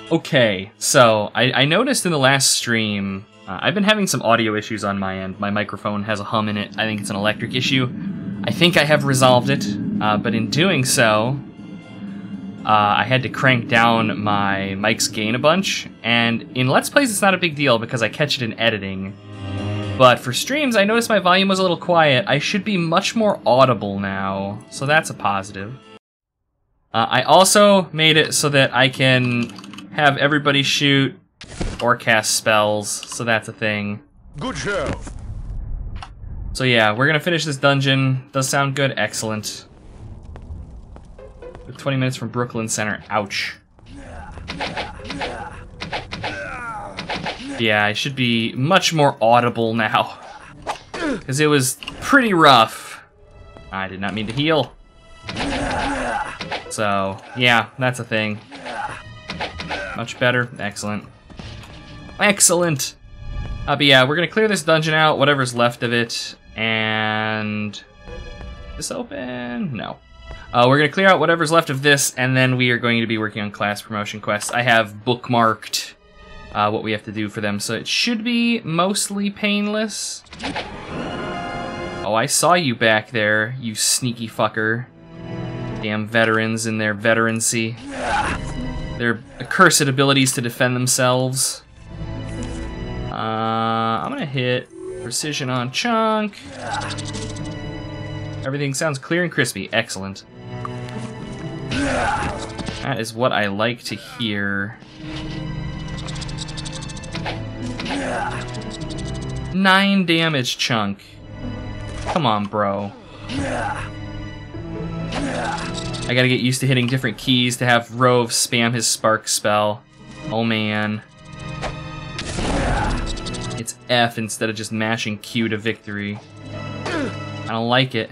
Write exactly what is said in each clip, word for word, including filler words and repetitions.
Okay, so I, I noticed in the last stream, uh, I've been having some audio issues on my end. My microphone has a hum in it. I think it's an electric issue. I think I have resolved it, uh, but in doing so, uh, I had to crank down my mic's gain a bunch, and in Let's Plays it's not a big deal because I catch it in editing. But for streams, I noticed my volume was a little quiet. I should be much more audible now, so that's a positive. Uh, I also made it so that I can have everybody shoot or cast spells, so that's a thing. Good show. So yeah, we're gonna finish this dungeon. Does sound good? Excellent. twenty minutes from Brooklyn Center. Ouch. Yeah, I should be much more audible now, because it was pretty rough. I did not mean to heal. So, yeah, that's a thing. Much better. Excellent. Excellent! Uh, but yeah, we're gonna clear this dungeon out, whatever's left of it, and... This open? No. Uh, we're gonna clear out whatever's left of this, and then we are going to be working on class promotion quests. I have bookmarked uh, what we have to do for them, so it should be mostly painless. Oh, I saw you back there, you sneaky fucker. Damn veterans and their veterancy. Their accursed abilities to defend themselves. Uh, I'm gonna hit precision on chunk. Everything sounds clear and crispy. Excellent. That is what I like to hear. Nine damage, chunk. Come on, bro. I gotta get used to hitting different keys to have Rove spam his spark spell. Oh man. It's F instead of just mashing Q to victory. I don't like it.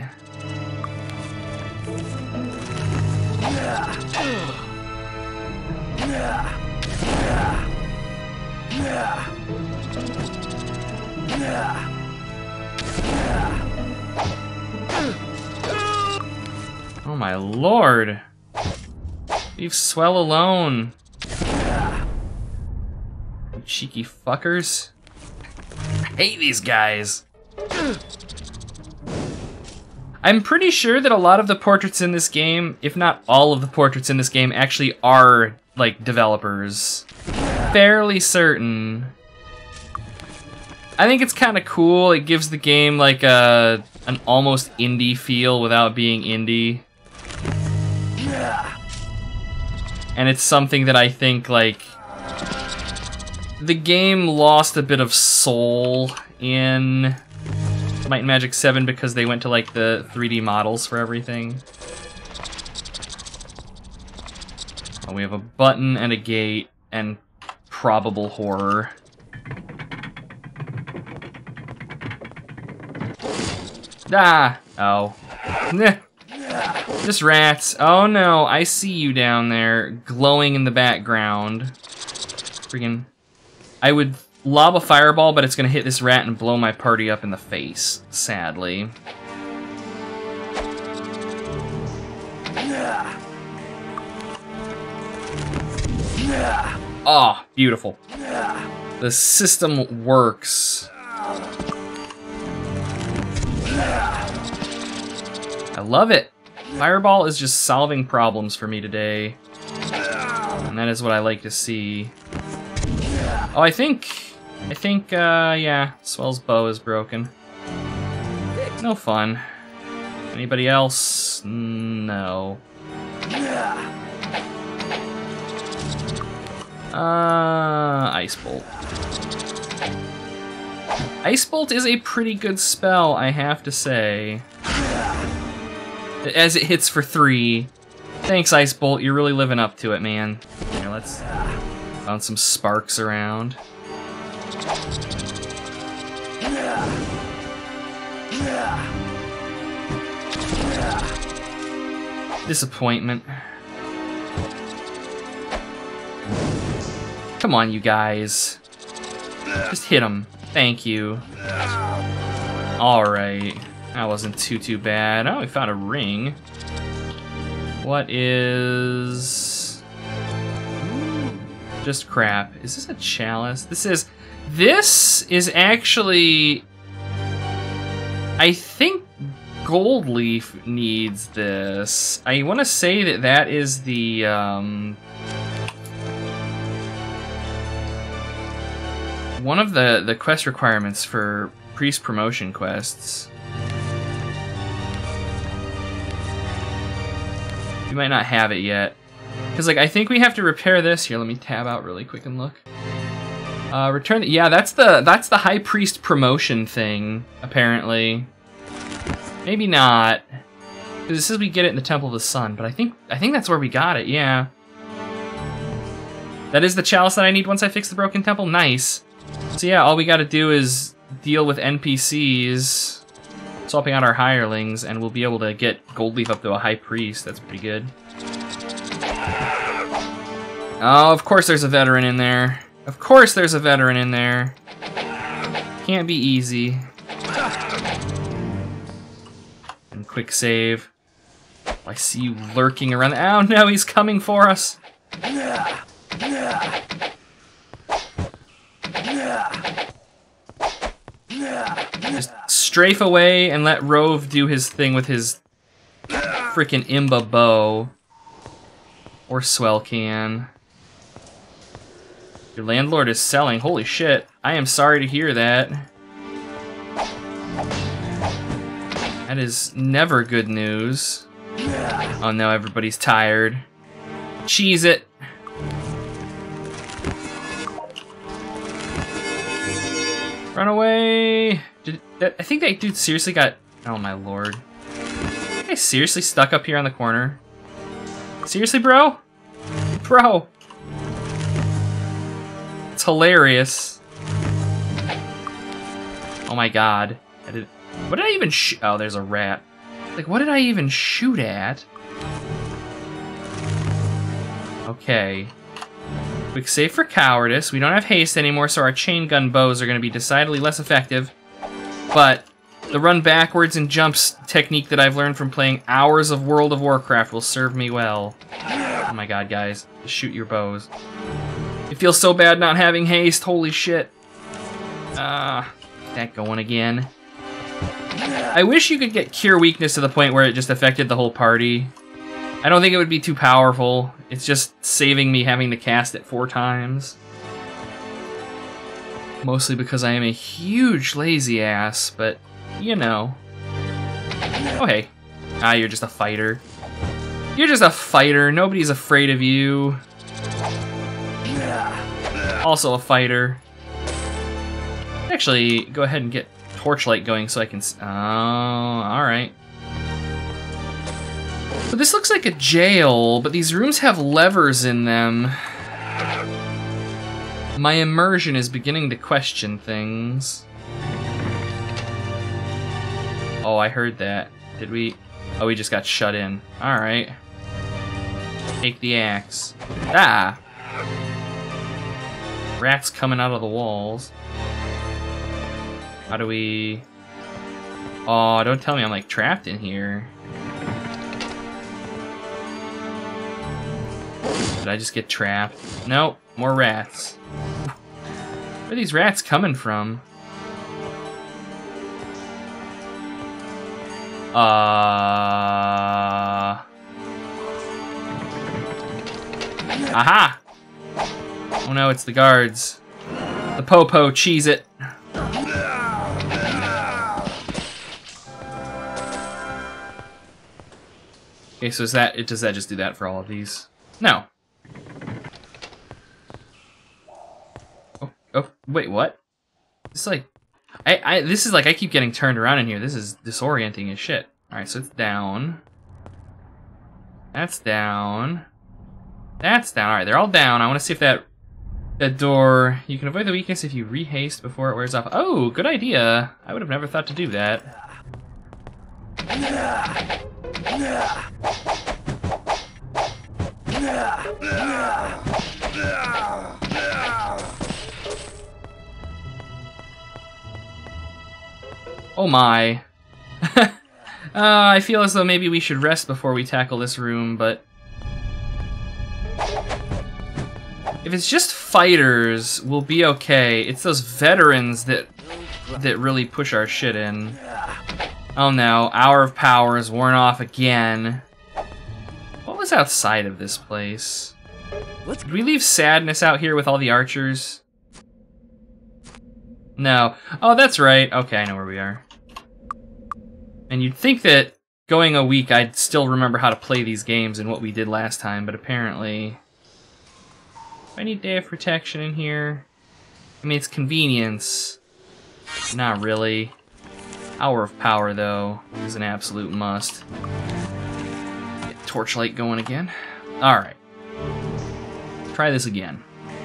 Oh my lord! Leave Swell alone! You cheeky fuckers. I hate these guys! I'm pretty sure that a lot of the portraits in this game, if not all of the portraits in this game, actually are, like, developers. Fairly certain. I think it's kind of cool. It gives the game, like, a, an almost indie feel without being indie. And it's something that I think, like, the game lost a bit of soul in Might and Magic seven because they went to, like, the three D models for everything. Oh, we have a button and a gate and probable horror. Ah! Oh. Nah. Just rats. Oh no, I see you down there, glowing in the background. Freaking... I would lob a fireball, but it's gonna hit this rat and blow my party up in the face, sadly. Oh, beautiful. The system works. I love it. Fireball is just solving problems for me today. And that is what I like to see. Oh, I think... I think, uh, yeah, Swell's bow is broken. No fun. Anybody else? No. Uh, Ice Bolt. Ice Bolt is a pretty good spell, I have to say. As it hits for three. Thanks, Ice Bolt. You're really living up to it, man. Here, let's bounce some sparks around. Disappointment. Come on, you guys. Just hit him. Thank you. Alright. That wasn't too, too bad. Oh, we found a ring. What is... Just crap. Is this a chalice? This is... This is actually... I think Gold Leaf needs this. I want to say that that is the... Um, one of the, the quest requirements for priest promotion quests. You might not have it yet. Because, like, I think we have to repair this. Here, let me tab out really quick and look. Uh, return... The, yeah, that's the that's the High Priest promotion thing, apparently. Maybe not. Because it says we get it in the Temple of the Sun, but I think I think that's where we got it, yeah. That is the chalice that I need once I fix the broken temple? Nice. So yeah, all we gotta do is deal with N P Cs, swapping out our hirelings, and we'll be able to get Gold Leaf up to a High Priest. That's pretty good. Oh, of course there's a veteran in there. Of course there's a veteran in there. Can't be easy. And quick save. I see you lurking around. Oh no, he's coming for us. Just strafe away and let Rove do his thing with his freaking Imba bow. Or Swell can. Your landlord is selling. Holy shit. I am sorry to hear that. That is never good news. Oh no, everybody's tired. Cheese it. Run away. Did, I think that dude seriously got... Oh my lord. I seriously stuck up here on the corner. Seriously, bro? Bro. It's hilarious. Oh my god. I did, what did I even sh- Oh, there's a rat. Like, what did I even shoot at? Okay. Quick save for cowardice. We don't have haste anymore, so our chain gun bows are going to be decidedly less effective. But the run backwards and jumps technique that I've learned from playing hours of World of Warcraft will serve me well. Oh my god, guys. Just shoot your bows. It feels so bad not having haste. Holy shit. Ah, uh, that going again. I wish you could get Cure Weakness to the point where it just affected the whole party. I don't think it would be too powerful. It's just saving me having to cast it four times. Mostly because I am a huge lazy ass, but, you know. Oh, hey. Ah, you're just a fighter. You're just a fighter. Nobody's afraid of you. Also a fighter. Actually, go ahead and get Torchlight going so I can... Oh, alright. So this looks like a jail, but these rooms have levers in them. My immersion is beginning to question things. Oh, I heard that. Did we? Oh, we just got shut in. Alright. Take the axe. Ah! Rats coming out of the walls. How do we... Oh, don't tell me I'm like trapped in here. Did I just get trapped? Nope, more rats. Where are these rats coming from? Uh... Aha! Oh no, it's the guards. The po-po, cheese it. Okay, so is that, it, does that just do that for all of these? No. Oh, oh, wait, what? It's like, I, I, this is like, I keep getting turned around in here. This is disorienting as shit. Alright, so it's down. That's down. That's down. Alright, they're all down. I want to see if that, that door, you can avoid the weakness if you rehaste before it wears off. Oh, good idea. I would have never thought to do that. Oh my. uh, I feel as though maybe we should rest before we tackle this room, but... If it's just fighters, we'll be okay. It's those veterans that that really push our shit in. Oh no, Hour of Power is worn off again. What was outside of this place? Did we leave Sadness out here with all the archers? No. Oh, that's right. Okay, I know where we are. And you'd think that going a week, I'd still remember how to play these games and what we did last time, but apparently... I need Day of Protection in here. I mean, it's convenience. Not really. Hour of Power, though, is an absolute must. Get Torchlight going again. Alright. Try this again.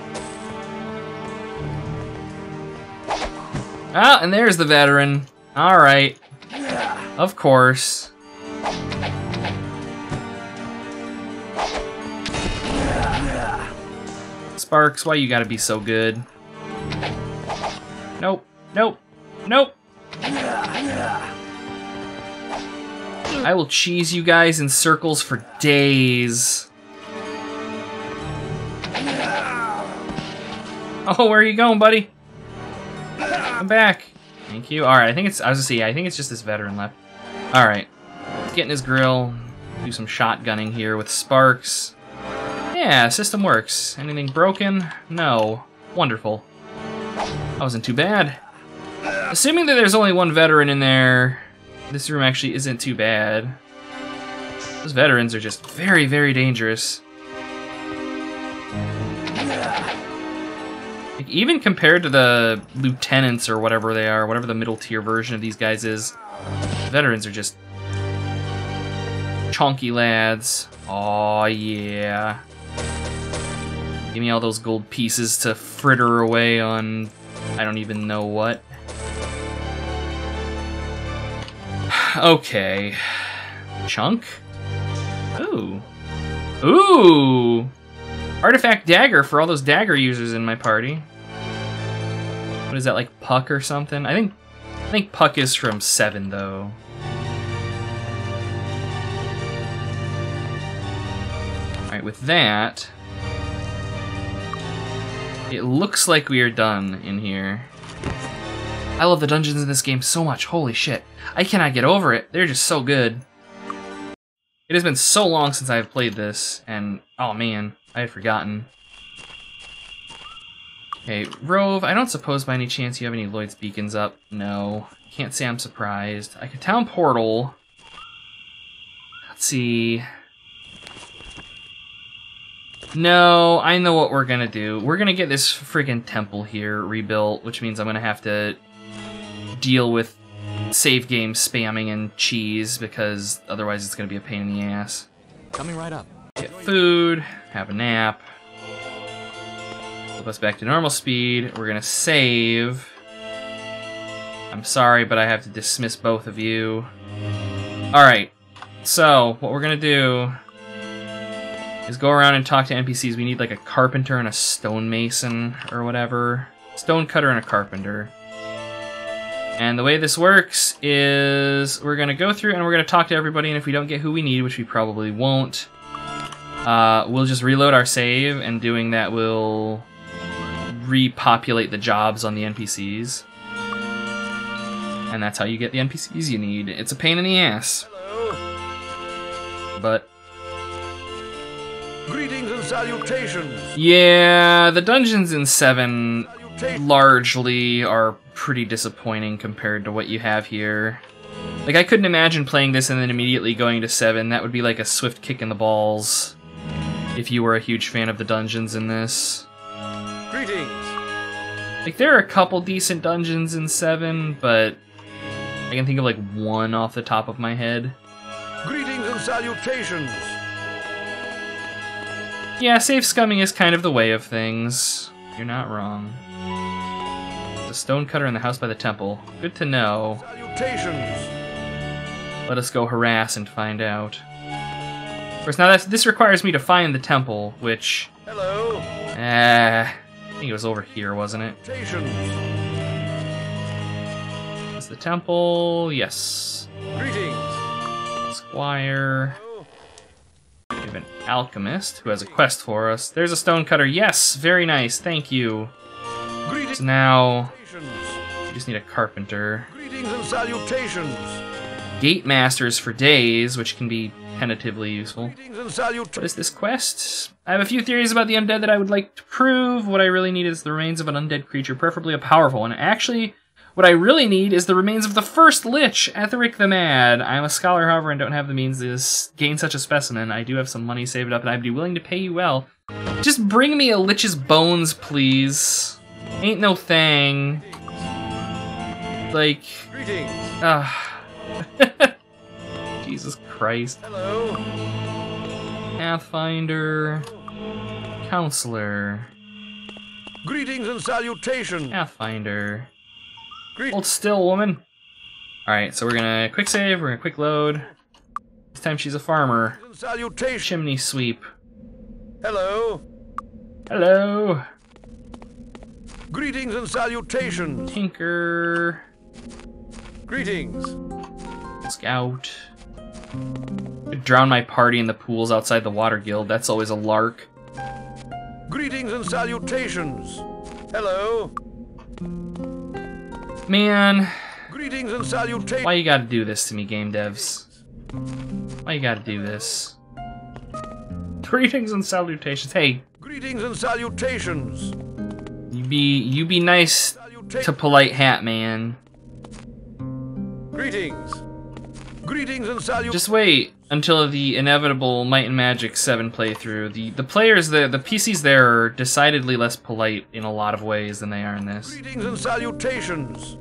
Ah, and there's the veteran. Alright. Of course. Sparks, why you gotta be so good? Nope. Nope. Nope. I will cheese you guys in circles for days. Oh, where are you going, buddy? Come back. Thank you. Alright, I think it's, I was gonna see, I think it's just this veteran left. Alright. Let's get in his grill. Do some shotgunning here with Sparks. Yeah, system works. Anything broken? No. Wonderful. That wasn't too bad. Assuming that there's only one veteran in there, this room actually isn't too bad. Those veterans are just very, very dangerous. Like, even compared to the lieutenants or whatever they are, whatever the middle tier version of these guys is, veterans are just chonky lads. Aw, yeah. Give me all those gold pieces to fritter away on I don't even know what. Okay. Chunk? Ooh. Ooh! Artifact Dagger for all those dagger users in my party. What is that, like Puck or something? I think I think Puck is from seven though. Alright, with that, it looks like we are done in here. I love the dungeons in this game so much, holy shit. I cannot get over it, they're just so good. It has been so long since I have played this, and oh man, I had forgotten. Okay, Rove, I don't suppose by any chance you have any Lloyd's beacons up? No, can't say I'm surprised. I could town portal. Let's see. No, I know what we're gonna do. We're gonna get this freaking temple here rebuilt, which means I'm gonna have to deal with save game spamming and cheese, because otherwise it's gonna be a pain in the ass. Coming right up. Get food, have a nap. Flip us back to normal speed. We're gonna save. I'm sorry, but I have to dismiss both of you. Alright, so what we're gonna do is go around and talk to N P Cs. We need like a carpenter and a stonemason or whatever. Stonecutter and a carpenter. And the way this works is we're gonna go through and we're gonna talk to everybody, and if we don't get who we need, which we probably won't, uh, we'll just reload our save, and doing that will repopulate the jobs on the N P Cs. And that's how you get the N P Cs you need. It's a pain in the ass. Hello. But greetings and salutations. yeah, the dungeons in seven largely are pretty disappointing compared to what you have here. Like, I couldn't imagine playing this and then immediately going to seven. That would be like a swift kick in the balls if you were a huge fan of the dungeons in this. Greetings. Like, there are a couple decent dungeons in seven, but I can think of like one off the top of my head. Greetings and salutations. Yeah, save scumming is kind of the way of things. You're not wrong. The stonecutter in the house by the temple. Good to know. Salutations. Let us go harass and find out. Of course, now that's, this requires me to find the temple, which... Hello. Eh, I think it was over here, wasn't it? Salutations. Is the temple? Yes. Greetings. Squire. Hello. Do We have an alchemist who has a quest for us. There's a stonecutter. Yes, very nice. Thank you. So now we just need a carpenter. Greetings and salutations. Gate masters for days, which can be tentatively useful. Greetings and salutations. What is this quest? I have a few theories about the undead that I would like to prove. What I really need is the remains of an undead creature, preferably a powerful one. Actually, what I really need is the remains of the first Lich, Etheric the Mad. I'm a scholar, however, and don't have the means to gain such a specimen. I do have some money saved up, and I'd be willing to pay you well. Just bring me a Lich's bones, please. Ain't no thing. Like... Greetings. Ah. Jesus Christ. Hello. Pathfinder. Counselor. Greetings and salutations. Pathfinder. Greet- Hold still, woman. Alright, so we're gonna quick save, we're gonna quick load. This time she's a farmer. and salutations. Chimney sweep. Hello. Hello. Greetings and salutations. Tinker. Greetings. Scout. Drown my party in the pools outside the water guild. That's always a lark. Greetings and salutations. Hello. Man, Greetings and salutations. why you gotta do this to me, game devs? Why you gotta do this? Greetings and salutations. Hey, Greetings and salutations. you be you be nice Saluta- to polite hat man. Greetings. Greetings and salutations. Just wait until the inevitable Might and Magic seven playthrough. The the players there, the P Cs there are decidedly less polite in a lot of ways than they are in this. Greetings and salutations.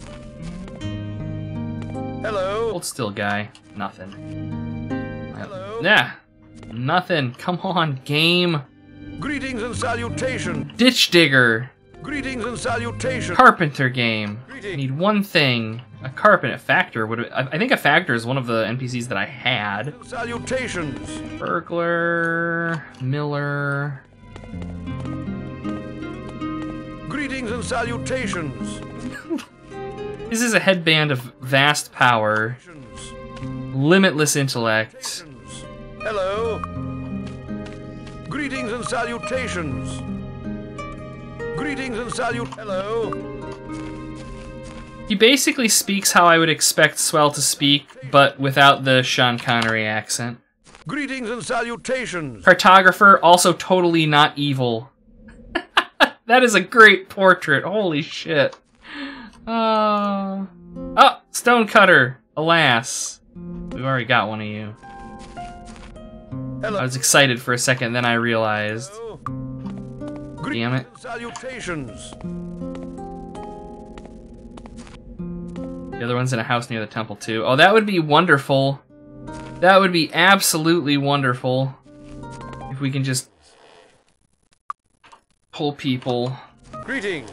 Hello. Hold still, guy. Nothing. Hello. Yeah. Nothing. Come on, game. Greetings and salutations. Ditch digger. Greetings and salutations. Carpenter game. Greetings. Need one thing. A carpenter. A factor would. I I think a factor is one of the N P Cs that I had. Salutations. Burglar. Miller. Greetings and salutations. This is a headband of vast power, limitless intellect. Hello. Greetings and salutations. Greetings and salut. Hello. He basically speaks how I would expect Swell to speak, but without the Sean Connery accent. Greetings and salutations. Cartographer, also totally not evil. That is a great portrait. Holy shit. Uh... Oh, Stonecutter. Alas. We've already got one of you. Hello. I was excited for a second, then I realized. Hello. Damn it. Greetings and salutations. The other one's in a house near the temple, too. Oh, that would be wonderful. That would be absolutely wonderful. If we can just pull people. Greetings.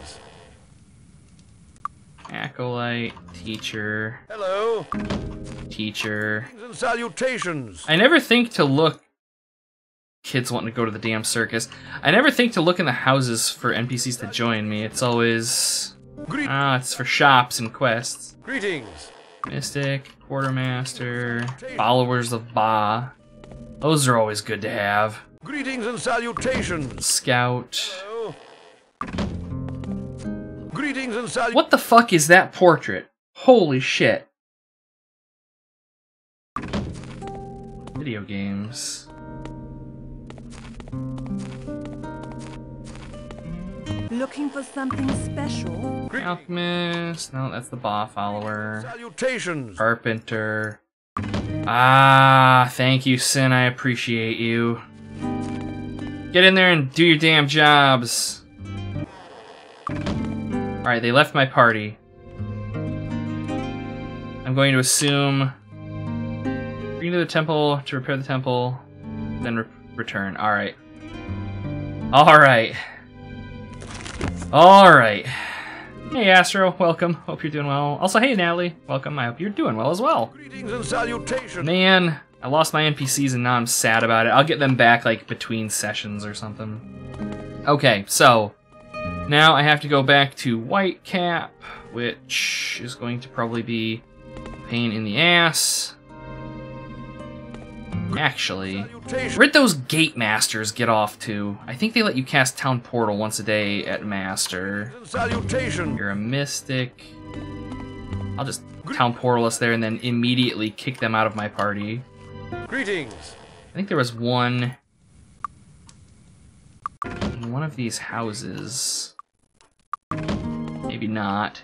Acolyte, teacher, Hello. teacher. Greetings and salutations. I never think to look... Kids wanting to go to the damn circus. I never think to look in the houses for N P Cs to join me. It's always... Greet- Ah, it's for shops and quests. Greetings. Mystic, Quartermaster, Followers of Ba. Those are always good to have. Greetings and salutations. Scout. Hello. Greetings and salutations. What the fuck is that portrait? Holy shit. Video games. Looking for something special? Alchemist. No, that's the Ba follower. Salutations. Carpenter. Ah, thank you, Sin. I appreciate you. Get in there and do your damn jobs. Alright, they left my party. I'm going to assume... Bring to the temple to repair the temple, then re return. Alright. Alright. Alright. Hey, Astro. Welcome. Hope you're doing well. Also, hey, Natalie. Welcome. I hope you're doing well as well. Greetings and salutations. Man, I lost my N P Cs and now I'm sad about it. I'll get them back, like, between sessions or something. Okay, so... Now I have to go back to Whitecap, which is going to probably be a pain in the ass. Actually, where'd those gate masters get off to? I think they let you cast Town Portal once a day at Master. Salutation. You're a mystic. I'll just Town Portal us there and then immediately kick them out of my party. Greetings. I think there was one in one of these houses. Maybe not.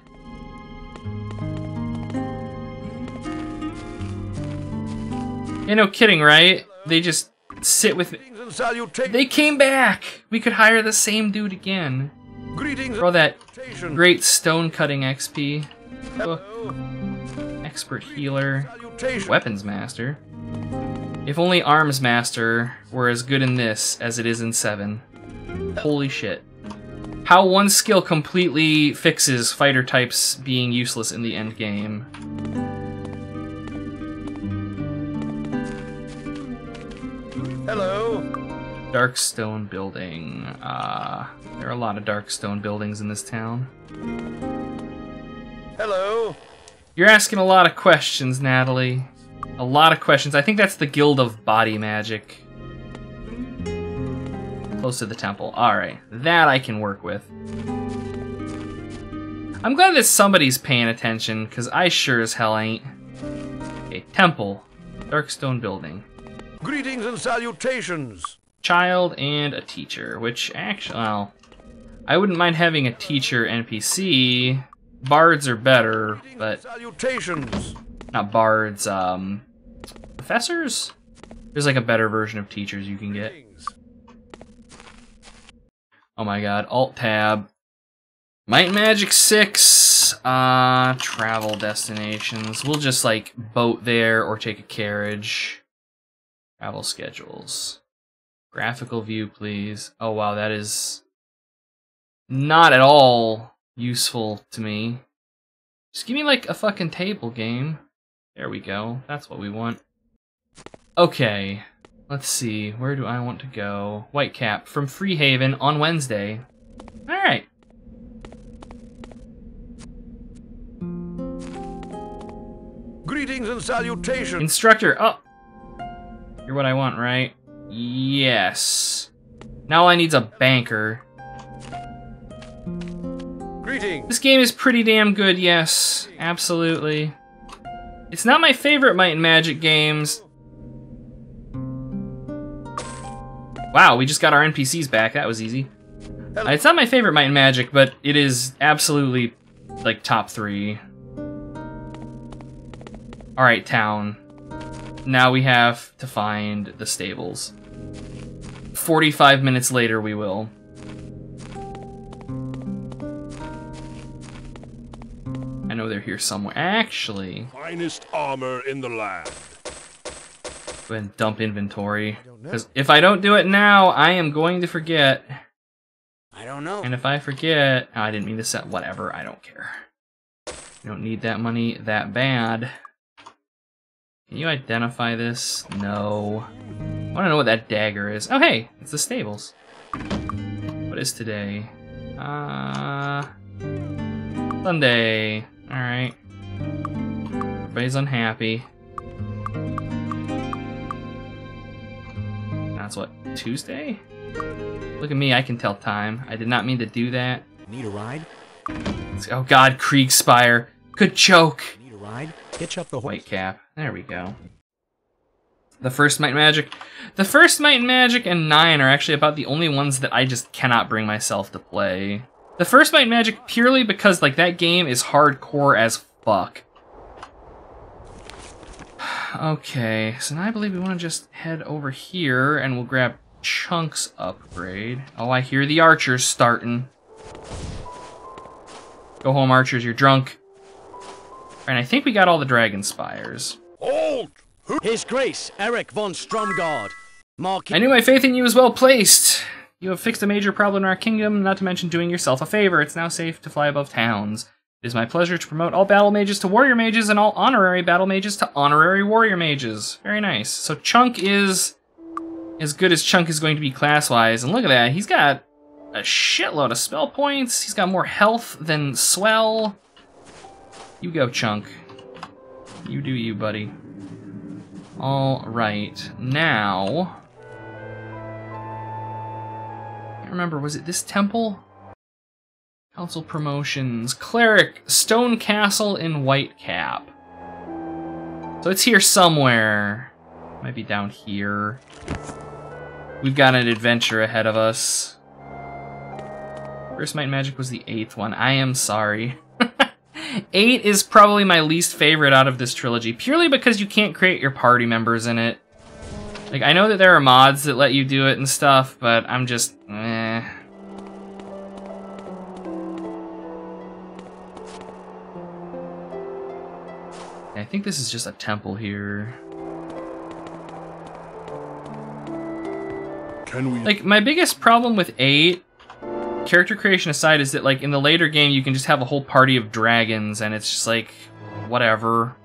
Yeah, no kidding, right? They just sit with me. They came back! We could hire the same dude again. Greetings. For all that great stone cutting X P. Oh. Expert healer. Weapons master. If only arms master were as good in this as it is in seven. Holy shit. How one skill completely fixes fighter types being useless in the end game. Hello. Dark stone building. Uh, there are a lot of dark stone buildings in this town. Hello. You're asking a lot of questions, Natalie. A lot of questions. I think that's the Guild of Body Magic. Close to the temple. Alright, that I can work with. I'm glad that somebody's paying attention, because I sure as hell ain't. Okay, temple. Dark stone building. Greetings and salutations. Child and a teacher, which actually, well, I wouldn't mind having a teacher N P C. Bards are better, but salutations. Not bards, um, professors? There's like a better version of teachers you can get. Oh my god, Alt-Tab. Might and Magic six, uh, travel destinations. We'll just like boat there or take a carriage. Travel schedules. Graphical view, please. Oh wow, that is not at all useful to me. Just give me like a fucking table game. There we go. That's what we want. Okay. Let's see. Where do I want to go? Whitecap from Freehaven on Wednesday. Alright. Greetings and salutations. Instructor. Oh. You're what I want, right? Yes. Now all I need's a banker. Greetings. This game is pretty damn good, yes. Absolutely. It's not my favorite Might and Magic games. Wow, we just got our N P Cs back. That was easy. Uh, it's not my favorite Might and Magic, but it is absolutely, like, top three. Alright, town. Now we have to find the stables. forty-five minutes later, we will. I know they're here somewhere. Actually, Finest armor in the land. go ahead and dump inventory. Because if I don't do it now, I am going to forget. I don't know. And if I forget... Oh, I didn't mean to set... Whatever, I don't care. You don't need that money that bad. Can you identify this? No. I want to know what that dagger is. Oh, hey! It's the stables. What is today? Uh... Sunday. Alright. Everybody's unhappy. That's what, Tuesday? Look at me, I can tell time. I did not mean to do that. Need a ride? Oh god, Kriegspire. Could choke. Need a ride? Hitch up the horse. Whitecap. There we go. The first Might and Magic. The first Might and Magic and nine are actually about the only ones that I just cannot bring myself to play. The first Might and Magic purely because like that game is hardcore as fuck. Okay, so now I believe we want to just head over here and we'll grab Chunk's upgrade. Oh, I hear the archers starting. Go home, archers, you're drunk. And I think we got all the dragon spires. Halt! His Grace, Eric von Stromgard. Mark I knew my faith in you was well placed. You have fixed a major problem in our kingdom, not to mention doing yourself a favor. It's now safe to fly above towns. It is my pleasure to promote all battle mages to warrior mages and all honorary battle mages to honorary warrior mages. Very nice. So Chunk is as good as Chunk is going to be class-wise. And look at that, he's got a shitload of spell points. He's got more health than Swell. You go, Chunk. You do you, buddy. All right, now... I can't remember, was it this temple? Council promotions. Cleric, Stone Castle in Whitecap. So it's here somewhere. Might be down here. We've got an adventure ahead of us. First Might and Magic was the eighth one. I am sorry. Eight is probably my least favorite out of this trilogy, purely because you can't create your party members in it. Like, I know that there are mods that let you do it and stuff, but I'm just, eh. I think this is just a temple here. Can we... Like, my biggest problem with eight, character creation aside, is that, like, in the later game, you can just have a whole party of dragons, and it's just, like, whatever.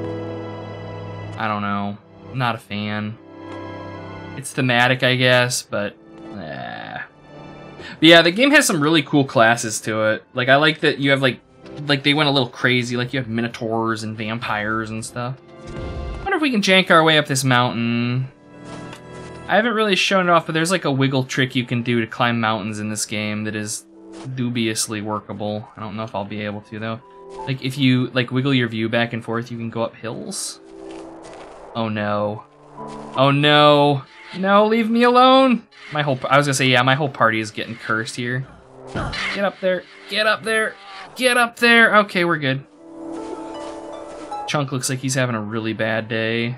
I don't know. I'm not a fan. It's thematic, I guess, but, eh. But yeah, the game has some really cool classes to it. Like, I like that you have, like, like, they went a little crazy, like, you have minotaurs and vampires and stuff. I wonder if we can jank our way up this mountain. I haven't really shown it off, but there's like a wiggle trick you can do to climb mountains in this game that is dubiously workable. I don't know if I'll be able to, though. Like, if you, like, wiggle your view back and forth, you can go up hills. Oh, no. Oh, no. No, leave me alone! My whole, I was gonna say, yeah, my whole party is getting cursed here. Get up there. Get up there. Get up there. Okay, we're good. Chunk looks like he's having a really bad day.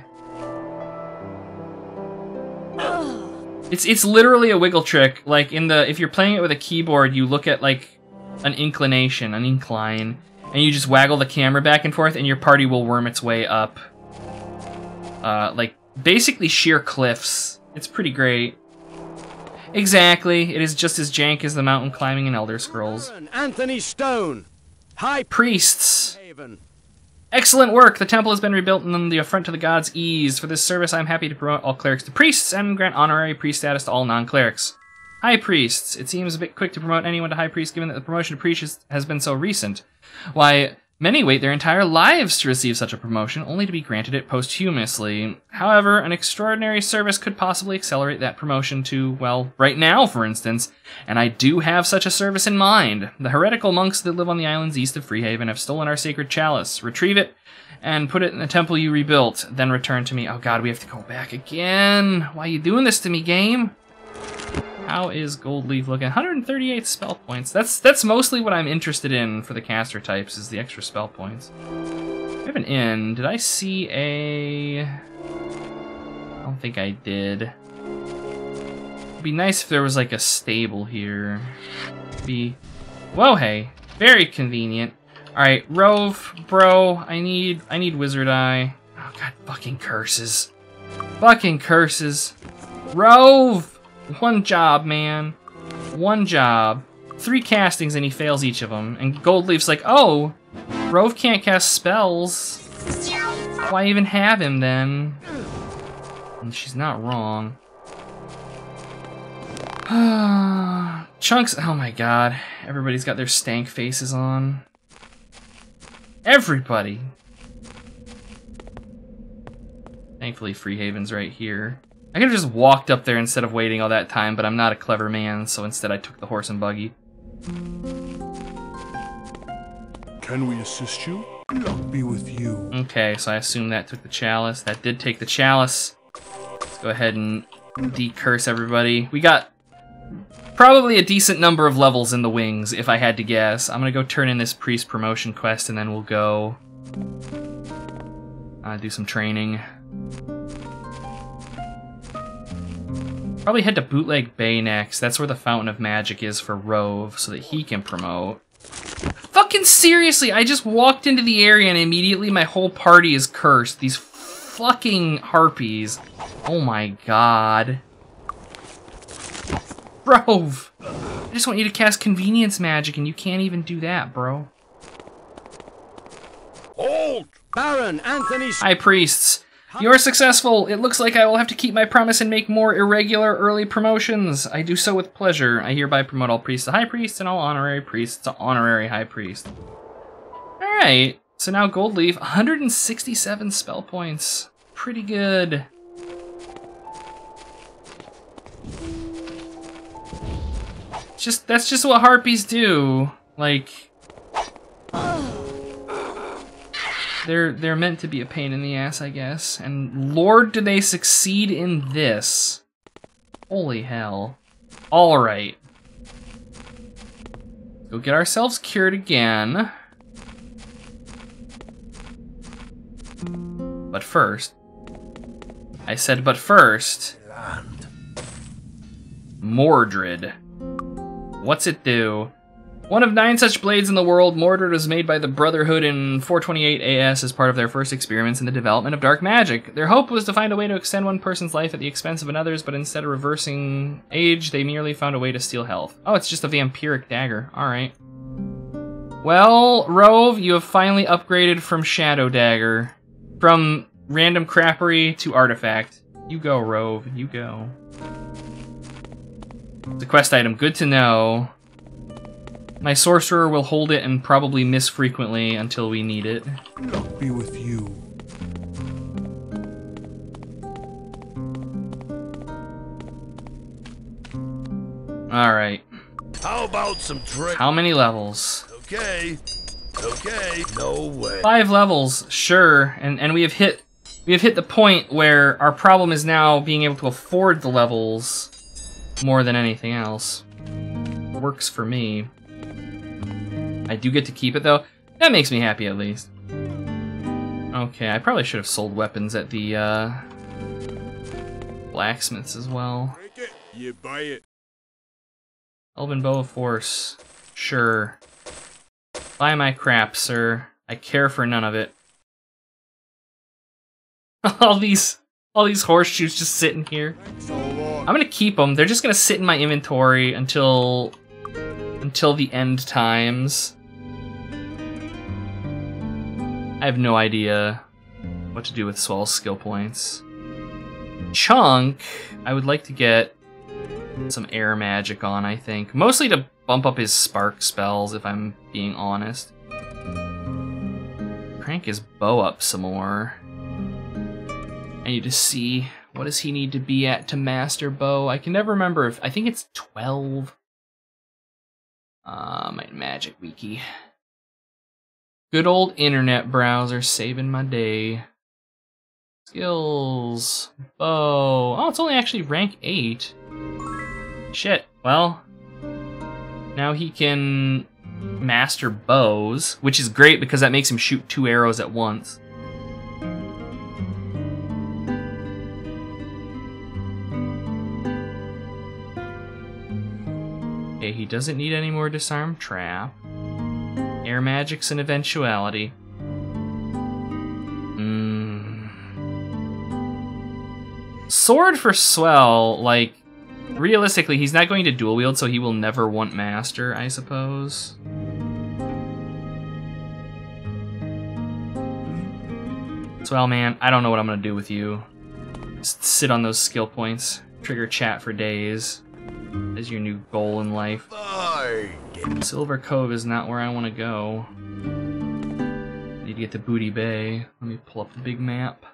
It's it's literally a wiggle trick. Like, in the, if you're playing it with a keyboard, you look at, like, an inclination, an incline, and you just waggle the camera back and forth, and your party will worm its way up. Uh, like, basically sheer cliffs. It's pretty great. Exactly. It is just as jank as the mountain climbing in Elder Scrolls. Anthony Stone, High Priests. Haven. Excellent work! The temple has been rebuilt and the affront to the gods eased. For this service, I am happy to promote all clerics to priests and grant honorary priest status to all non-clerics. High Priests. It seems a bit quick to promote anyone to High Priest given that the promotion to priest has been so recent. Why, many wait their entire lives to receive such a promotion, only to be granted it posthumously. However, an extraordinary service could possibly accelerate that promotion to, well, right now, for instance, and I do have such a service in mind. The heretical monks that live on the islands east of Freehaven have stolen our sacred chalice. Retrieve it, and put it in the temple you rebuilt, then return to me. Oh god, we have to go back again. Why are you doing this to me, game? How is Gold Leaf looking? one hundred thirty-eight spell points. That's that's mostly what I'm interested in for the caster types, is the extra spell points. I have an inn. Did I see a... I don't think I did. It'd be nice if there was like a stable here. Be... Whoa, hey. Very convenient. Alright, Rove, bro, I need I need Wizard Eye. Oh god, fucking curses. Fucking curses. Rove! One job, man. One job. Three castings and he fails each of them. And Goldleaf's like, oh, Rove can't cast spells. Why even have him then? And she's not wrong. Chunks, oh my god. Everybody's got their stank faces on. Everybody. Thankfully, Freehaven's right here. I could have just walked up there instead of waiting all that time, but I'm not a clever man, so instead I took the horse and buggy. Can we assist you? Luck be with you. Okay, so I assume that took the chalice. That did take the chalice. Let's go ahead and decurse everybody. We got probably a decent number of levels in the wings, if I had to guess. I'm gonna go turn in this priest promotion quest, and then we'll go uh, do some training. Probably head to Bootleg Bay next. That's where the Fountain of Magic is for Rove, so that he can promote. Fucking seriously, I just walked into the area and immediately my whole party is cursed. These fucking harpies. Oh my god. Rove! I just want you to cast Convenience Magic and you can't even do that, bro. Hold! Baron Anthony Stone. High Priests. You are successful! It looks like I will have to keep my promise and make more irregular early promotions. I do so with pleasure. I hereby promote all priests to High Priest and all honorary priests to Honorary High Priest. Alright, so now Gold Leaf, one hundred sixty-seven spell points. pretty good. It's just that's just what harpies do. Like they're they're meant to be a pain in the ass, I guess. And Lord, do they succeed in this? Holy hell! All right, go get ourselves cured again. But first, I said, but first, Land. Mordred. What's it do? One of nine such blades in the world, Mordred was made by the Brotherhood in four twenty-eight A S as part of their first experiments in the development of dark magic. Their hope was to find a way to extend one person's life at the expense of another's, but instead of reversing age, they merely found a way to steal health. Oh, it's just a vampiric dagger. Alright. Well, Rove, you have finally upgraded from Shadow Dagger. From random crappery to artifact. You go, Rove. You go. It's a quest item. Good to know. My sorcerer will hold it and probably miss frequently until we need it. Luck be with you. Alright. How about some drink? How many levels? Okay. Okay. No way. Five levels, sure. And and we have hit we have hit the point where our problem is now being able to afford the levels more than anything else. Works for me. I do get to keep it though. That makes me happy at least. Okay, I probably should have sold weapons at the uh, blacksmiths as well. Break it. You buy it. Elven Bow of Force. Sure. Buy my crap, sir. I care for none of it. all these all these horseshoes just sitting here. I'm gonna keep them. They're just gonna sit in my inventory until until the end times. I have no idea what to do with Swell's skill points. Chunk, I would like to get some air magic on, I think. Mostly to bump up his spark spells, if I'm being honest. Crank his bow up some more. I need to see, what does he need to be at to master bow? I can never remember if, I think it's twelve. Uh, my magic wiki. Good old internet browser saving my day. Skills, bow. Oh, it's only actually rank eight. Shit, well, now he can master bows, which is great because that makes him shoot two arrows at once. Okay, he doesn't need any more disarm trap. Air magic's an eventuality. Mm. Sword for Swell, like, realistically, he's not going to dual wield, so he will never want master, I suppose. Swell, man, I don't know what I'm gonna do with you. Just sit on those skill points, trigger chat for days. As your new goal in life. Silver Cove is not where I want to go. Need to get to Booty Bay. Let me pull up the big map.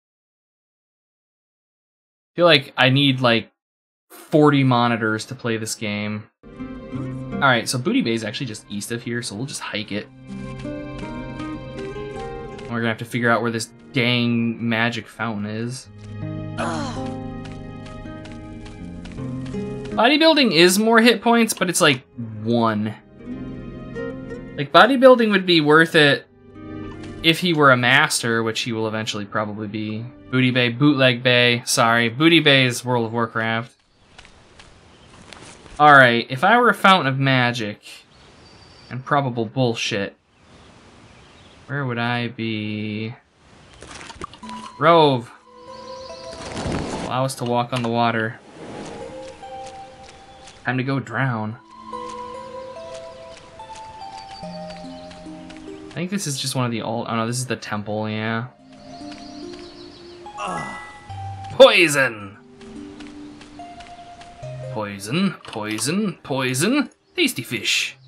I feel like I need like forty monitors to play this game. Alright, so Booty Bay is actually just east of here, so we'll just hike it. We're gonna have to figure out where this dang magic fountain is. Bodybuilding is more hit points, but it's like one. Like, bodybuilding would be worth it if he were a master, which he will eventually probably be. Booty Bay, Bootleg Bay, sorry. Booty Bay is World of Warcraft. Alright, if I were a fountain of magic and probable bullshit, where would I be? Rove. Allow us to walk on the water. Time to go drown. I think this is just one of the old. Oh no, this is the temple, yeah. Poison! Poison, poison, poison. Tasty fish.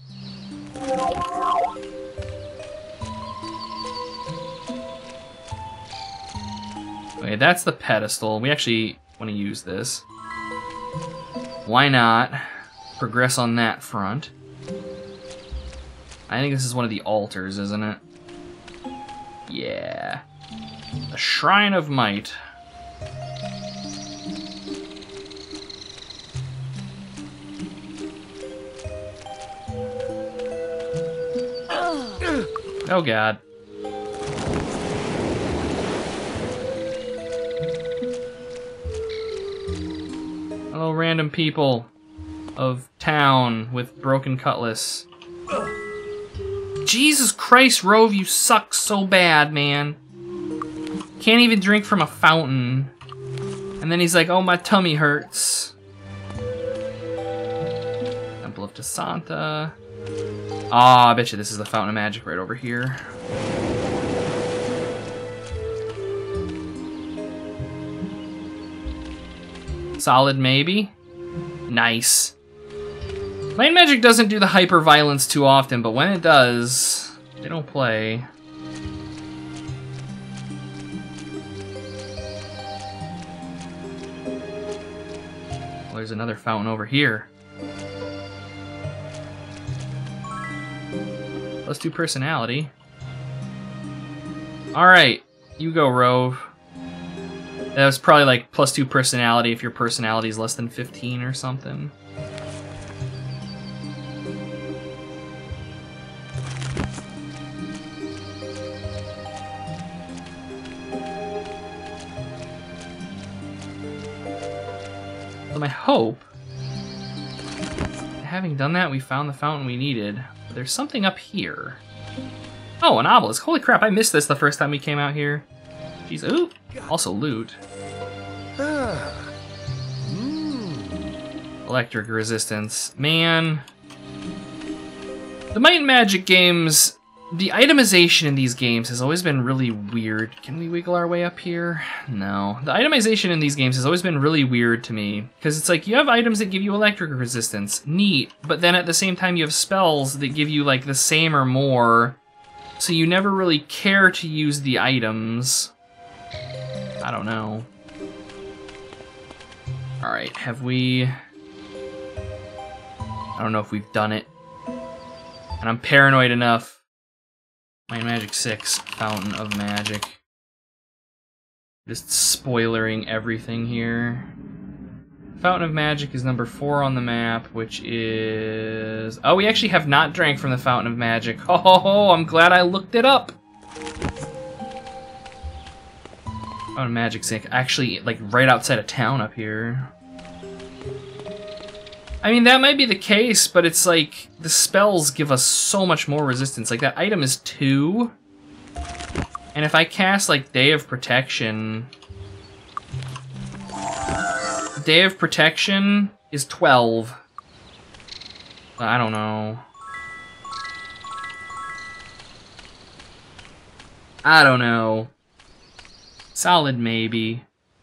Oh Okay, that's the pedestal. We actually want to use this. Why not progress on that front? I think this is one of the altars, isn't it? Yeah. The Shrine of Might. Oh god. Hello, random people of town with broken cutlass. Jesus Christ, Rove, you suck so bad, man. Can't even drink from a fountain. And then he's like, oh, my tummy hurts. Temple of Tasanta. Ah, oh, I bet you this is the Fountain of Magic right over here. Solid maybe. Nice. Light Magic doesn't do the hyper violence too often, but when it does, they don't play. Well, there's another fountain over here. Plus two personality. Alright, you go, Rove. That was probably like plus two personality if your personality is less than fifteen or something. So my hope, having done that, we found the fountain we needed. But there's something up here. Oh, an obelisk. Holy crap, I missed this the first time we came out here. Jeez, ooh. Also loot. Electric resistance. Man. The Might and Magic games, the itemization in these games has always been really weird. Can we wiggle our way up here? No. The itemization in these games has always been really weird to me. Because it's like, you have items that give you electric resistance. Neat. But then at the same time, you have spells that give you, like, the same or more. So you never really care to use the items. I don't know. Alright, have we... I don't know if we've done it. And I'm paranoid enough. Might and Magic six, Fountain of Magic. Just spoilering everything here. Fountain of Magic is number four on the map, which is... Oh, we actually have not drank from the Fountain of Magic. Oh, I'm glad I looked it up! Fountain of Magic sink. Actually, like, right outside of town up here. I mean, that might be the case, but it's like, the spells give us so much more resistance. Like, that item is two. And if I cast, like, Day of Protection... Day of Protection is twelve. I don't know. I don't know. Solid maybe.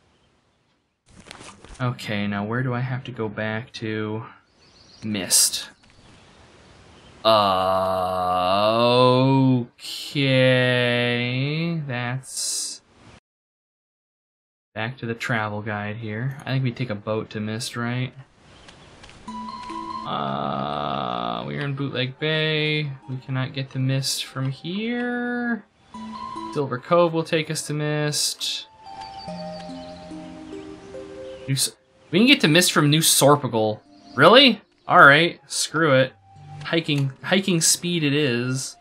Okay, now where do I have to go back to? Mist. Uh, okay, that's... Back to the travel guide here. I think we take a boat to Mist, right? Uh, we're in Bootleg Bay. We cannot get to Mist from here. Silver Cove will take us to Mist. New S we can get to Mist from New Sorpigal. Really? Alright, screw it. Hiking, hiking speed it is.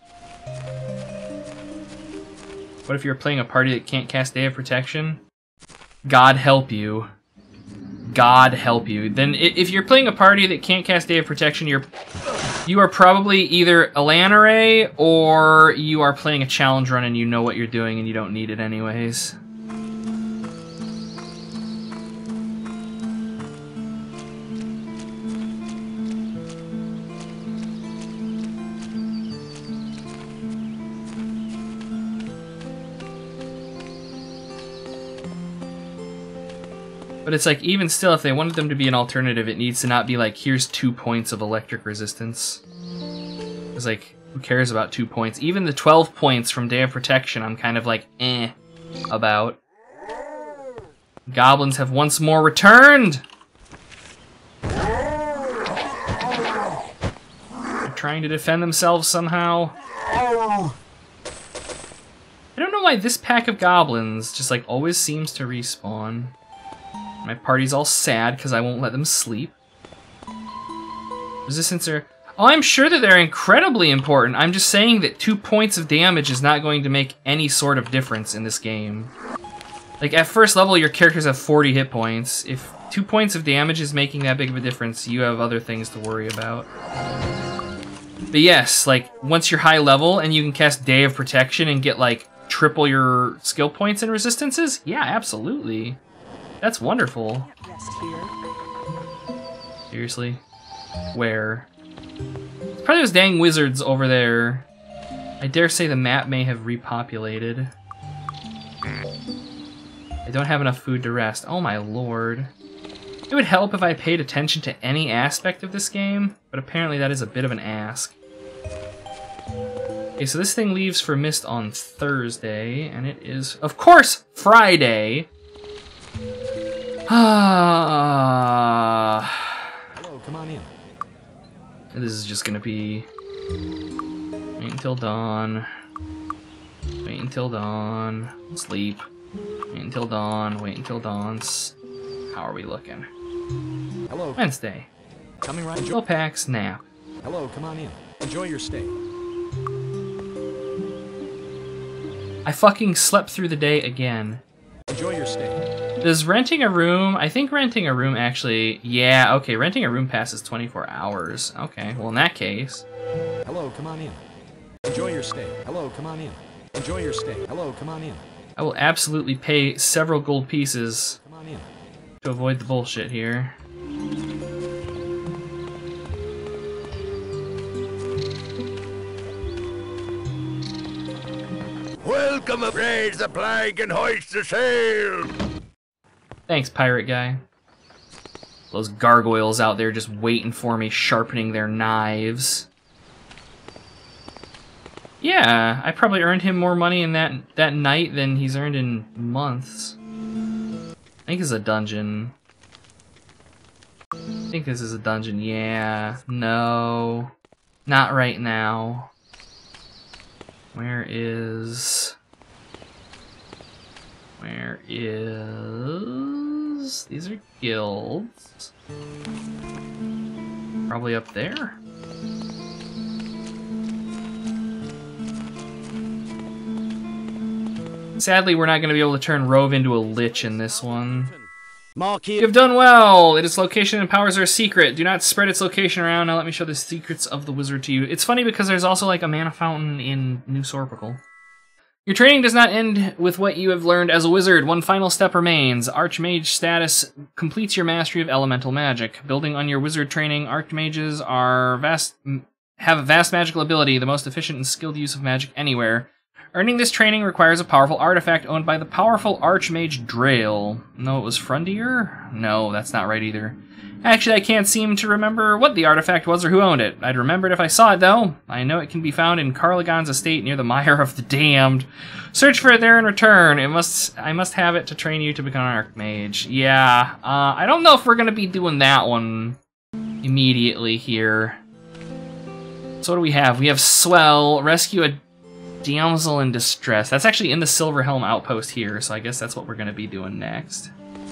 What if you're playing a party that can't cast Day of Protection? God help you. God help you. Then if you're playing a party that can't cast Day of Protection, you're you are probably either a Lanare or you are playing a challenge run and you know what you're doing and you don't need it anyways. But it's like, even still, if they wanted them to be an alternative, it needs to not be like, here's two points of electric resistance. It's like, who cares about two points? Even the twelve points from Day of Protection, I'm kind of like, eh, about. Goblins have once more returned! Trying to defend themselves somehow. I don't know why this pack of goblins just like always seems to respawn. My party's all sad because I won't let them sleep. Resistance are... Oh, I'm sure that they're incredibly important. I'm just saying that two points of damage is not going to make any sort of difference in this game. Like, at first level, your characters have forty hit points. If two points of damage is making that big of a difference, you have other things to worry about. But yes, like, once you're high level and you can cast Day of Protection and get, like, triple your skill points and resistances, yeah, absolutely. That's wonderful. Rest here. Seriously? Where? It's probably those dang wizards over there. I dare say the map may have repopulated. I don't have enough food to rest. Oh my lord. It would help if I paid attention to any aspect of this game, but apparently that is a bit of an ask. Okay, so this thing leaves for Mist on Thursday, and it is, of course, Friday! Ah. Hello, come on in. This is just gonna be... Wait until dawn. Wait until dawn. Sleep. Wait until dawn. Wait until dawn. How are we looking? Hello. Wednesday. Coming right. Chill packs, nap. Hello, come on in. Enjoy your stay. I fucking slept through the day again. Enjoy your stay. Does renting a room... I think renting a room actually... Yeah, okay, renting a room passes twenty-four hours. Okay, well in that case... Hello, come on in. Enjoy your stay. Hello, come on in. Enjoy your stay. Hello, come on in. I will absolutely pay several gold pieces Come on in. to avoid the bullshit here. Welcome, raise the flag and hoist the sail. Thanks, pirate guy. Those gargoyles out there just waiting for me, sharpening their knives. Yeah, I probably earned him more money in that that night than he's earned in months. I think it's a dungeon. I think this is a dungeon, yeah. No. Not right now. Where is... Where is... These are guilds. Probably up there. Sadly, we're not going to be able to turn Rove into a lich in this one. Mark You here. have done well! Its location and powers are a secret. Do not spread its location around. Now let me show the secrets of the wizard to you. It's funny because there's also like a mana fountain in New Sorpical. Your training does not end with what you have learned as a wizard. One final step remains. Archmage status completes your mastery of elemental magic. Building on your wizard training, archmages are vast, have a vast magical ability, the most efficient and skilled use of magic anywhere. Earning this training requires a powerful artifact owned by the powerful Archmage Drail. No, it was Frondier? No, that's not right either. Actually, I can't seem to remember what the artifact was or who owned it. I'd remember it if I saw it, though. I know it can be found in Carlagon's estate near the Mire of the Damned. Search for it there and return. It must. I must have it to train you to become an Archmage. Yeah, uh, I don't know if we're going to be doing that one immediately here. So what do we have? We have Swell, rescue a damsel in distress. That's actually in the Silverhelm outpost here, so I guess that's what we're going to be doing next.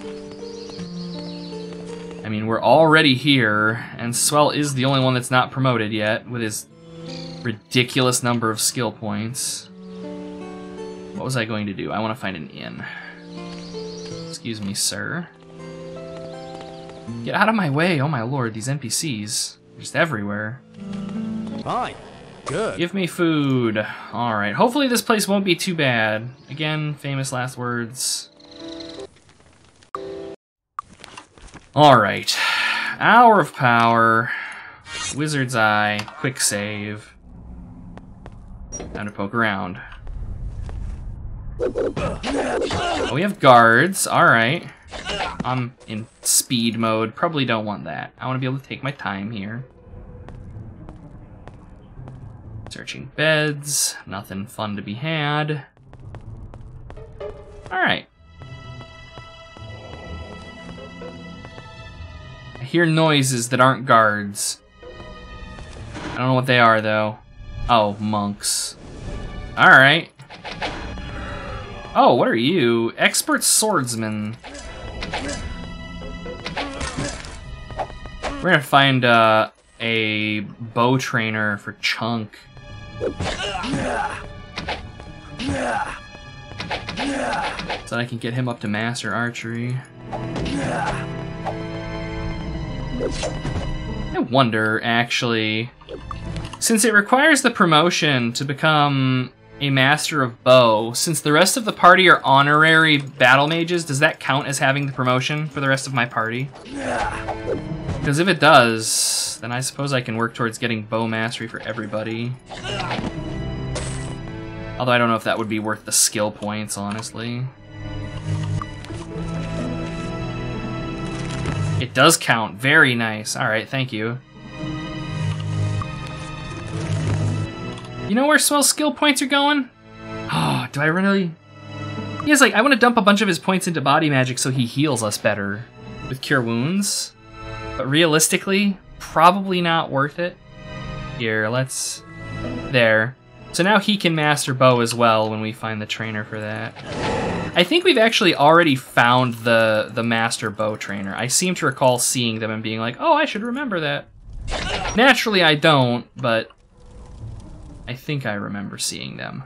I mean, we're already here, and Swell is the only one that's not promoted yet, with his ridiculous number of skill points. What was I going to do? I want to find an inn. Excuse me, sir. Get out of my way! Oh my lord, these N P Cs. They're just everywhere. Fine. Good. Give me food. Alright, hopefully this place won't be too bad. Again, famous last words. Alright. Hour of Power. Wizard's Eye. Quick save. Time to poke around. Oh, we have guards. Alright. I'm in speed mode. Probably don't want that. I want to be able to take my time here. Searching beds, nothing fun to be had. Alright. hear noises that aren't guards. I don't know what they are, though. Oh, monks. Alright. Oh, what are you? Expert swordsman. We're gonna find uh, a bow trainer for Chunk. So I can get him up to master archery. I wonder, actually, since it requires the promotion to become a master of bow, since the rest of the party are honorary battle mages, does that count as having the promotion for the rest of my party? Because if it does, then I suppose I can work towards getting bow mastery for everybody. Although I don't know if that would be worth the skill points, honestly. It does count. Very nice. Alright, thank you. You know where Swell's skill points are going? Oh, do I really... He's like, I want to dump a bunch of his points into body magic so he heals us better with Cure Wounds. But realistically, probably not worth it. Here, let's... There. So now he can master bow as well when we find the trainer for that. I think we've actually already found the, the master bow trainer. I seem to recall seeing them and being like, oh, I should remember that. Naturally, I don't, but I think I remember seeing them.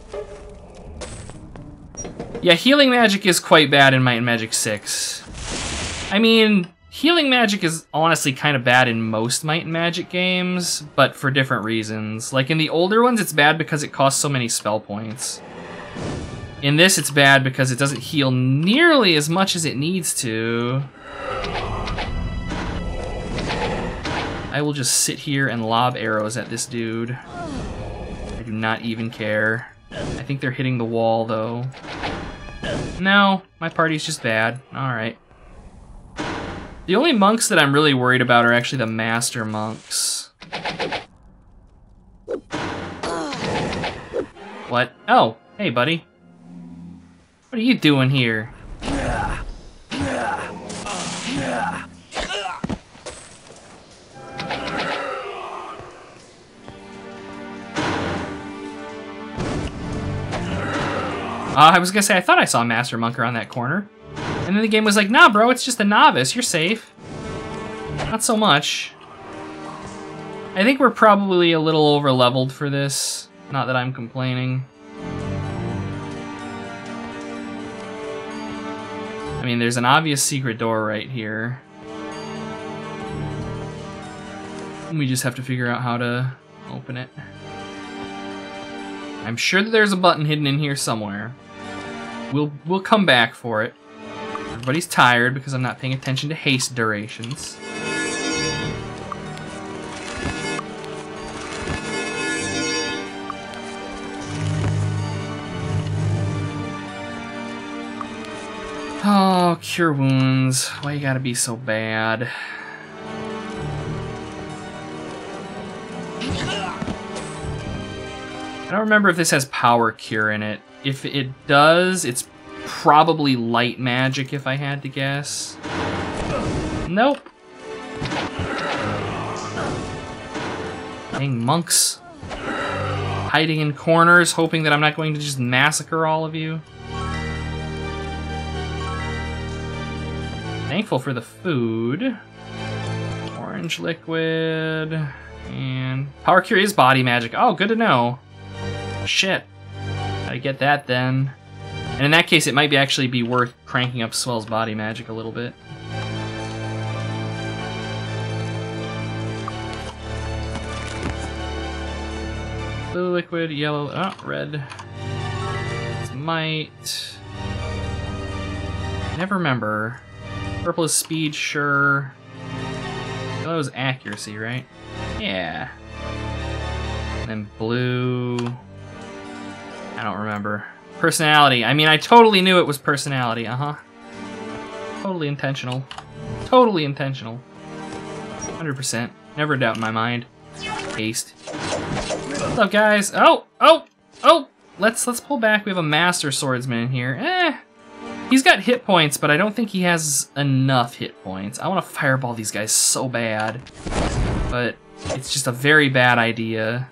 Yeah, healing magic is quite bad in Might and Magic six. I mean, healing magic is honestly kind of bad in most Might and Magic games, but for different reasons. Like in the older ones, it's bad because it costs so many spell points. In this, it's bad because it doesn't heal nearly as much as it needs to. I will just sit here and lob arrows at this dude. I do not even care. I think they're hitting the wall, though. No, my party's just bad. Alright. The only monks that I'm really worried about are actually the master monks. What? Oh, hey, buddy. What are you doing here? Uh, I was gonna say, I thought I saw a Master Monk around that corner. And then the game was like, nah, bro, it's just a novice. You're safe. Not so much. I think we're probably a little over-leveled for this. Not that I'm complaining. I mean, there's an obvious secret door right here. We just have to figure out how to open it. I'm sure that there's a button hidden in here somewhere. We'll we'll come back for it. Everybody's tired because I'm not paying attention to haste durations. Oh, cure wounds. Why you gotta be so bad? I don't remember if this has power cure in it. If it does, it's probably light magic if I had to guess. Nope. Dang monks. Hiding in corners, hoping that I'm not going to just massacre all of you. Thankful for the food. Orange liquid. And power cure is body magic. Oh, good to know. Shit. Gotta get that then. And in that case, it might be actually be worth cranking up Swell's body magic a little bit. Blue liquid, yellow, oh, red. It's might. Never remember. Purple is speed, sure. Yellow is accuracy, right? Yeah. And then blue. I don't remember. Personality. I mean, I totally knew it was personality, uh-huh. Totally intentional. Totally intentional. one hundred percent. Never a doubt in my mind. Haste. What's up, guys? Oh! Oh! Oh! Let's let's pull back. We have a master swordsman here. Eh. He's got hit points, but I don't think he has enough hit points. I want to fireball these guys so bad, but it's just a very bad idea.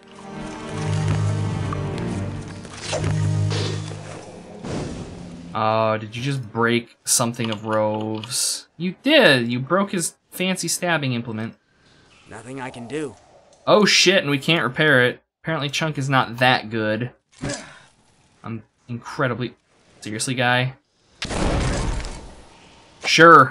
Oh, did you just break something of Rove's? You did! You broke his fancy stabbing implement. Nothing I can do. Oh shit, and we can't repair it. Apparently Chunk is not that good. I'm incredibly... Seriously, guy? Sure.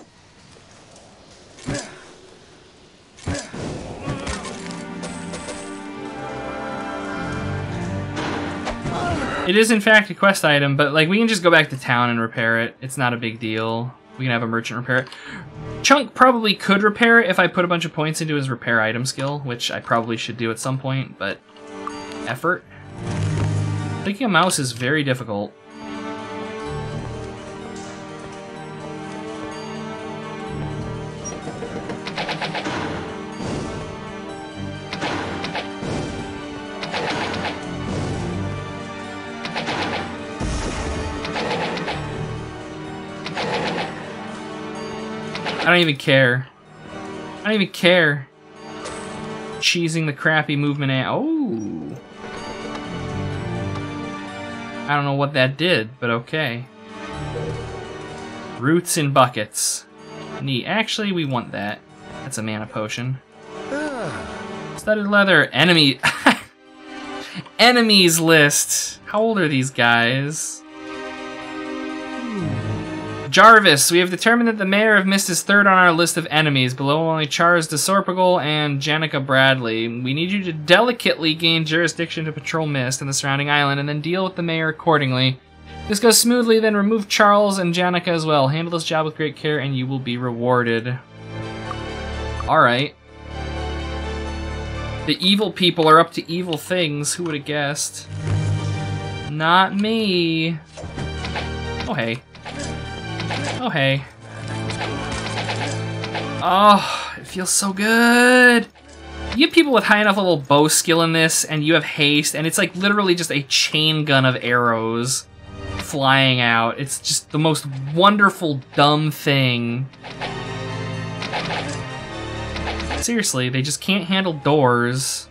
It is in fact a quest item, but like we can just go back to town and repair it. It's not a big deal. We can have a merchant repair it. Chunk probably could repair it if I put a bunch of points into his repair item skill, which I probably should do at some point, but effort. Clicking a mouse is very difficult. I don't even care. I don't even care. Cheesing the crappy movement out. Oh. I don't know what that did, but okay. Roots in buckets. Neat. Actually, we want that. That's a mana potion. Studded leather. Enemy. Enemies list. How old are these guys? Jarvis, we have determined that the mayor of Mist is third on our list of enemies, below only Charles de Sorpigal and Janica Bradley. We need you to delicately gain jurisdiction to patrol Mist and the surrounding island, and then deal with the mayor accordingly. If this goes smoothly, then remove Charles and Janica as well. Handle this job with great care, and you will be rewarded. Alright. The evil people are up to evil things. Who would have guessed? Not me. Oh, hey. Oh, hey. Oh, it feels so good. You have people with high enough level bow skill in this, and you have haste, and it's like literally just a chain gun of arrows flying out. It's just the most wonderful, dumb thing. Seriously, they just can't handle doors.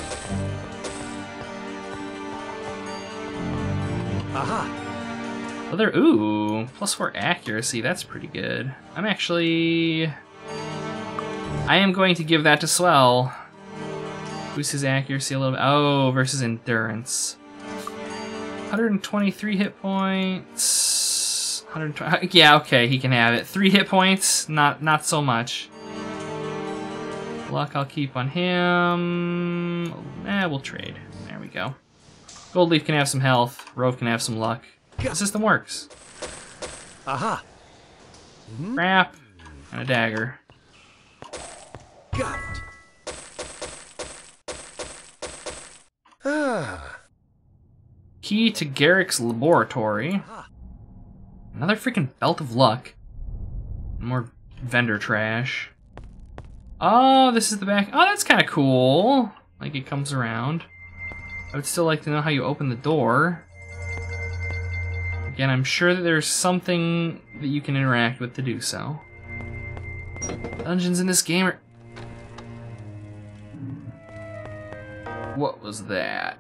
Aha! Other, ooh, plus four accuracy, that's pretty good. I'm actually... I am going to give that to Swell. Boost his accuracy a little bit. Oh, versus endurance. one hundred twenty-three hit points. one hundred twenty, yeah, okay, he can have it. Three hit points, not, not so much. Luck I'll keep on him. Eh, we'll trade. There we go. Goldleaf can have some health. Rove can have some luck. The system works. Aha! Crap. And a dagger. Got it. Ah. Key to Garrick's laboratory. Another freaking belt of luck. More vendor trash. Oh, this is the back. Oh, that's kind of cool. Like it comes around. I would still like to know how you open the door. Again, I'm sure that there's something that you can interact with to do so. Dungeons in this game are... What was that?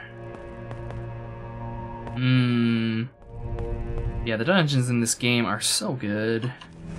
Hmm. Yeah, the dungeons in this game are so good.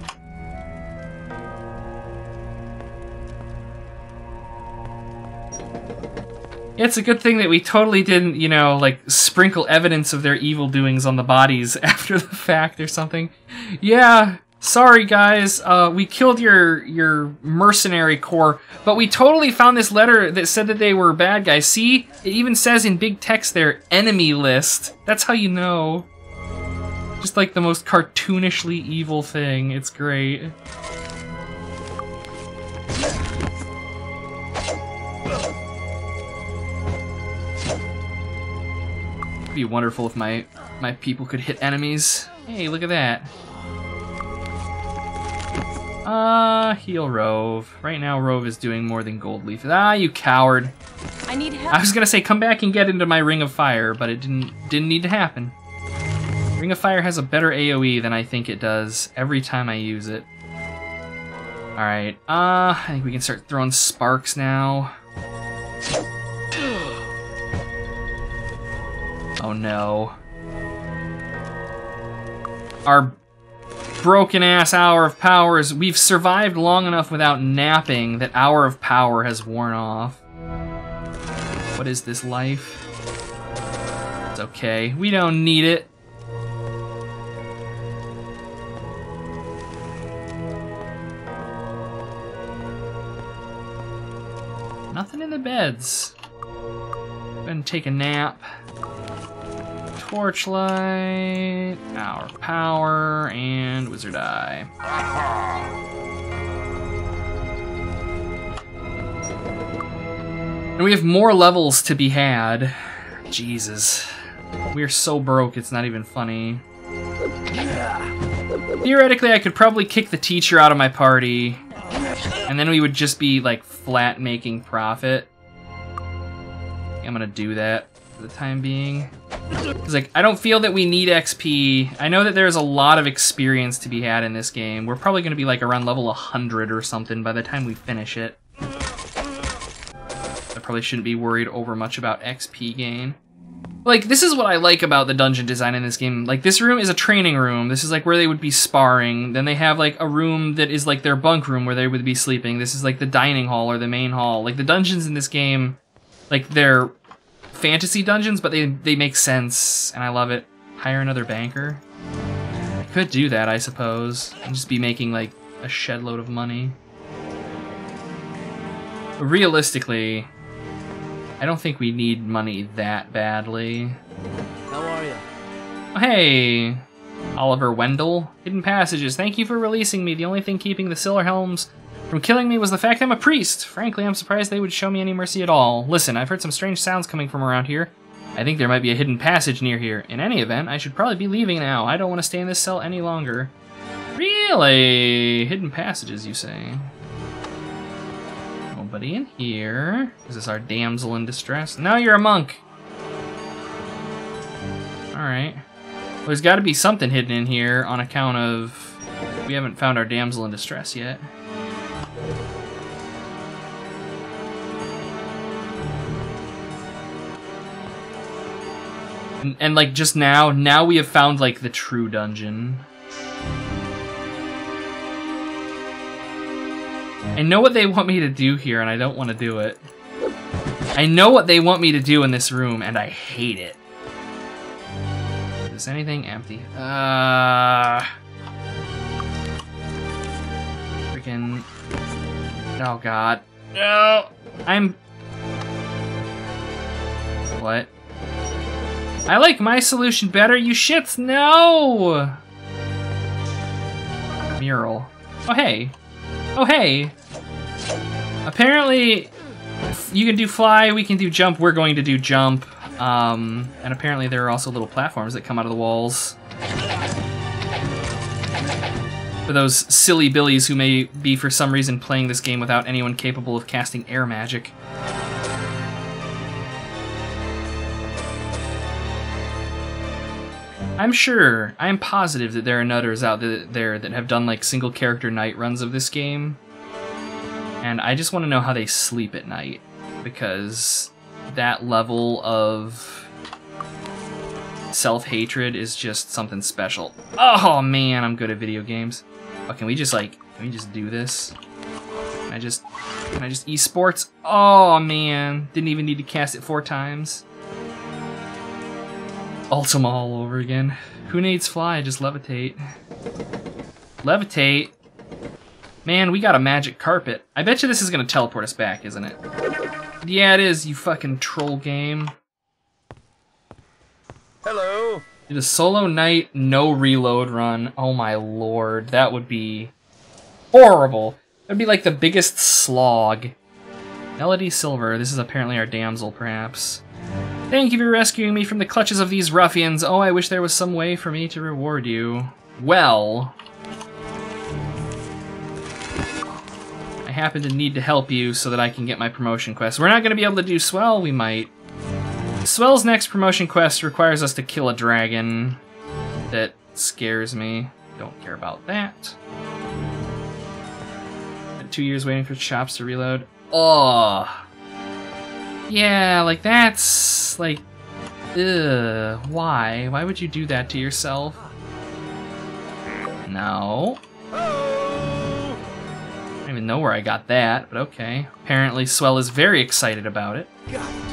It's a good thing that we totally didn't, you know, like, sprinkle evidence of their evil doings on the bodies after the fact or something. Yeah, sorry guys, uh, we killed your your mercenary corps, but we totally found this letter that said that they were bad guys. See? It even says in big text there, enemy list. That's how you know. Just like the most cartoonishly evil thing. It's great. It'd be wonderful if my my people could hit enemies. Hey, look at that. Uh, heal Rove. Right now, Rove is doing more than Goldleaf. Ah, you coward. I need help. I was gonna say come back and get into my ring of fire, but it didn't didn't need to happen. Ring of Fire has a better A O E than I think it does every time I use it. Alright, uh, I think we can start throwing sparks now. Oh no. Our broken ass Hour of Power is, we've survived long enough without napping that Hour of Power has worn off. What is this life? It's okay, we don't need it. Nothing in the beds. Go ahead and take a nap. Torchlight, Hour of Power, and Wizard Eye. And we have more levels to be had. Jesus. We are so broke, it's not even funny. Theoretically, I could probably kick the teacher out of my party, and then we would just be, like, flat making profit. I'm gonna do that for the time being. It's like, I don't feel that we need X P. I know that there's a lot of experience to be had in this game. We're probably gonna be, like, around level one hundred or something by the time we finish it. I probably shouldn't be worried over much about X P gain. Like, this is what I like about the dungeon design in this game. Like, this room is a training room. This is, like, where they would be sparring. Then they have, like, a room that is, like, their bunk room where they would be sleeping. This is, like, the dining hall or the main hall. Like, the dungeons in this game, like, they're fantasy dungeons, but they, they make sense, and I love it. Hire another banker? I could do that, I suppose, and just be making, like, a shed load of money. But realistically, I don't think we need money that badly. How are you? Oh, hey, Oliver Wendell. Hidden Passages. Thank you for releasing me. The only thing keeping the Silverhelms from killing me was the fact I'm a priest. Frankly, I'm surprised they would show me any mercy at all. Listen, I've heard some strange sounds coming from around here. I think there might be a hidden passage near here. In any event, I should probably be leaving now. I don't want to stay in this cell any longer. Really? Hidden passages, you say? Nobody in here. Is this our damsel in distress? No, you're a monk. Alright. Well, there's got to be something hidden in here on account of we haven't found our damsel in distress yet. And, and like just now, now we have found like the true dungeon. I know what they want me to do here, and I don't want to do it. I know what they want me to do in this room, and I hate it. Is anything empty? Uh... Freaking... Oh, God. No! I'm... What? I like my solution better, you shits! No! Mural. Oh, hey. Oh, hey. Apparently, you can do fly, we can do jump, we're going to do jump. Um, and apparently there are also little platforms that come out of the walls. For those silly billies who may be, for some reason, playing this game without anyone capable of casting air magic. I'm sure, I am positive that there are nutters out there that have done like single character night runs of this game. And I just want to know how they sleep at night, because that level of self-hatred is just something special. Oh man, I'm good at video games. Oh, can we just like, can we just do this? Can I just, can I just esports? Oh man, didn't even need to cast it four times. Ultima all over again. Who needs fly? Just levitate. Levitate? Man, we got a magic carpet. I bet you this is gonna teleport us back, isn't it? Yeah, it is, you fucking troll game. Hello. Did a solo night, no reload run. Oh my lord, that would be horrible. That'd be like the biggest slog. Melody Silver, this is apparently our damsel, perhaps. Thank you for rescuing me from the clutches of these ruffians. Oh, I wish there was some way for me to reward you. Well, I happen to need to help you so that I can get my promotion quest. We're not going to be able to do Swell, we might. Swell's next promotion quest requires us to kill a dragon. that scares me. Don't care about that. Two years waiting for shops to reload. Oh. Yeah, like that's like, ugh. Why? Why would you do that to yourself? No. I don't even know where I got that, but okay. Apparently Swell is very excited about it. God